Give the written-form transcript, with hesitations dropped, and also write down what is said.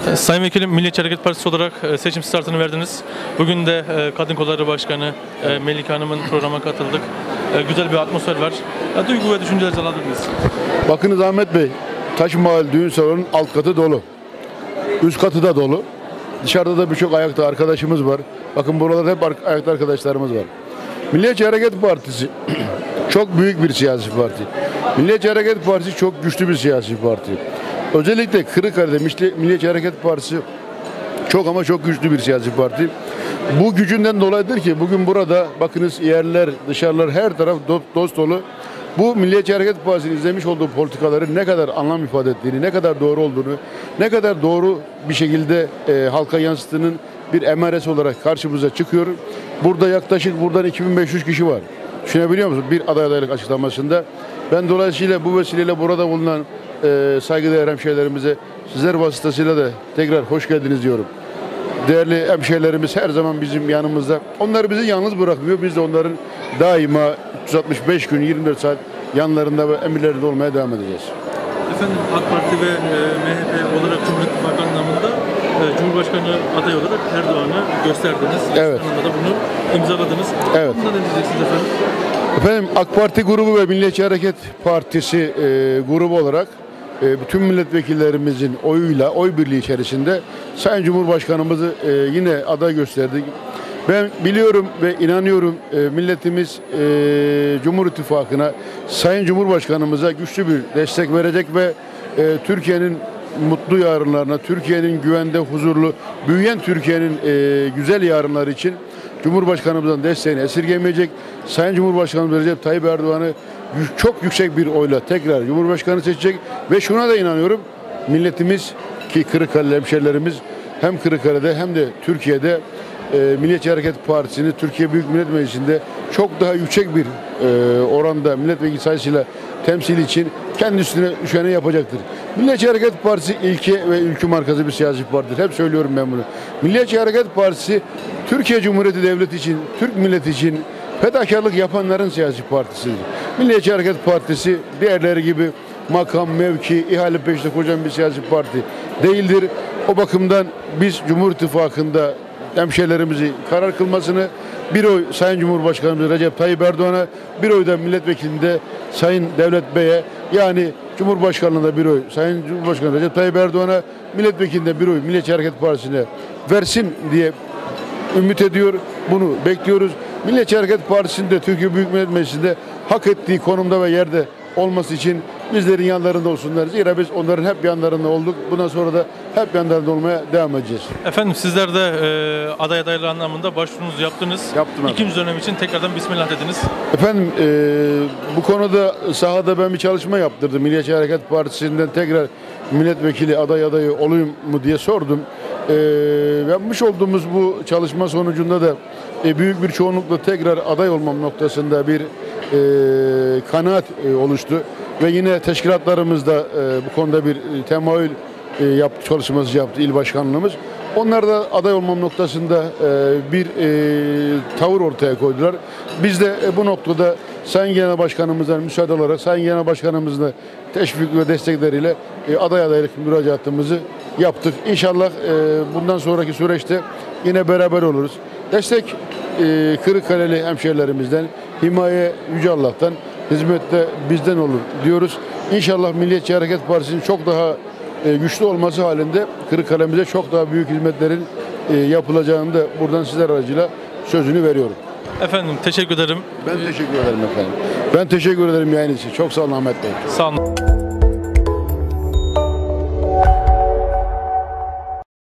Sayın Vekilim, Milliyetçi Hareket Partisi olarak seçim startını verdiniz. Bugün de Kadın Kolları Başkanı Melike Hanım'ın programa katıldık. Güzel bir atmosfer var. Duygu ve düşüncelerinizi alabilir miyiz? Bakınız Ahmet Bey, Taşmahal düğün salonunun alt katı dolu. Üst katı da dolu. Dışarıda da birçok ayakta arkadaşımız var. Bakın buralarda hep ayakta arkadaşlarımız var. Milliyetçi Hareket Partisi çok büyük bir siyasi parti. Milliyetçi Hareket Partisi çok güçlü bir siyasi parti. Özellikle Kırıkkale'de Milliyetçi Hareket Partisi çok ama çok güçlü bir siyasi parti. Bu gücünden dolayıdır ki bugün burada bakınız yerler, dışarılar her taraf dost dolu. Bu Milliyetçi Hareket Partisi'nin izlemiş olduğu politikaları ne kadar anlam ifade ettiğini, ne kadar doğru olduğunu, ne kadar doğru bir şekilde halka yansıttığının bir emaresi olarak karşımıza çıkıyor. Burada yaklaşık buradan 2500 kişi var. Düşünebiliyor musunuz? Bir adaylık açıklamasında. Ben dolayısıyla bu vesileyle burada bulunan saygıdeğer hemşehrilerimize sizler vasıtasıyla da tekrar hoş geldiniz diyorum. Değerli hemşehrilerimiz her zaman bizim yanımızda. Onlar bizi yalnız bırakmıyor. Biz de onların daima 365 gün 24 saat yanlarında ve emirlerinde olmaya devam edeceğiz. Efendim, AK Parti ve MHP olarak Cumhur İttifakı anlamında Cumhurbaşkanı adayı olarak Erdoğan'ı gösterdiniz. Evet. Da bunu imzaladınız. Evet. Bundan ne diyeceksiniz efendim? Efendim, AK Parti grubu ve Milliyetçi Hareket Partisi grubu olarak bütün milletvekillerimizin oyuyla, oy birliği içerisinde Sayın Cumhurbaşkanımızı yine aday gösterdik. Ben biliyorum ve inanıyorum milletimiz Cumhur İttifakı'na, Sayın Cumhurbaşkanımıza güçlü bir destek verecek ve Türkiye'nin mutlu yarınlarına, Türkiye'nin güvende, huzurlu, büyüyen Türkiye'nin güzel yarınları için Cumhurbaşkanımızdan desteğini esirgemeyecek. Sayın Cumhurbaşkanımız Recep Tayyip Erdoğan'ı çok yüksek bir oyla tekrar Cumhurbaşkanı seçecek ve şuna da inanıyorum, milletimiz ki Kırıkkale hemşerilerimiz hem Kırıkkale'de hem de Türkiye'de Milliyetçi Hareket Partisi'ni Türkiye Büyük Millet Meclisi'nde çok daha yüksek bir oranda milletvekili sayısıyla temsil için kendi üstüne düşeni yapacaktır. Milliyetçi Hareket Partisi ilke ve ülkü markası bir siyasi partidir. Hep söylüyorum ben bunu. Milliyetçi Hareket Partisi Türkiye Cumhuriyeti Devleti için, Türk milleti için fedakarlık yapanların siyasi partisidir. Milliyetçi Hareket Partisi diğerleri gibi makam, mevki, ihale peşinde koşan bir siyasi parti değildir. O bakımdan biz Cumhur İttifakı'nda hemşehrilerimizi karar kılmasını, bir oy Sayın Cumhurbaşkanımız Recep Tayyip Erdoğan'a, bir oy da milletvekilinde Sayın Devlet Bey'e, yani Cumhurbaşkanlığında bir oy Sayın Cumhurbaşkanı Recep Tayyip Erdoğan'a, milletvekilinde bir oy Milliyetçi Hareket Partisi'ne versin diye ümit ediyor. Bunu bekliyoruz. Milliyetçi Hareket Partisi'nin de Türkiye Büyük Millet Meclisi'nde hak ettiği konumda ve yerde olması için bizlerin yanlarında olsunlar. Zira biz onların hep yanlarında olduk. Bundan sonra da hep yanlarında olmaya devam edeceğiz. Efendim, sizler de aday adaylığı anlamında başvurunuzu yaptınız. Yaptım. İkinci dönem için tekrardan bismillah dediniz. Efendim, bu konuda sahada ben bir çalışma yaptırdım. Milliyetçi Hareket Partisi'nden tekrar milletvekili adayı olayım mı diye sordum. Yapmış olduğumuz bu çalışma sonucunda da büyük bir çoğunlukla tekrar aday olmam noktasında bir kanaat oluştu ve yine teşkilatlarımızda bu konuda bir temayül çalışması yaptı il başkanlığımız. Onlar da aday olmam noktasında bir tavır ortaya koydular. Biz de bu noktada Sayın Genel Başkanımızdan müsaade olarak Sayın Genel Başkanımızla teşvik ve destekleriyle adaylık müracaatımızı yaptık. İnşallah bundan sonraki süreçte yine beraber oluruz. Destek Kırıkkaleli hemşehrilerimizden, himaye Yüce Allah'tan, hizmette bizden olur diyoruz. İnşallah Milliyetçi Hareket Partisi'nin çok daha güçlü olması halinde Kırıkkale'mize çok daha büyük hizmetlerin yapılacağını da buradan sizler aracıyla sözünü veriyorum. Efendim, teşekkür ederim. Ben teşekkür ederim efendim. Ben teşekkür ederim yayın için. Çok sağ olun Ahmet Bey. Sağ olun.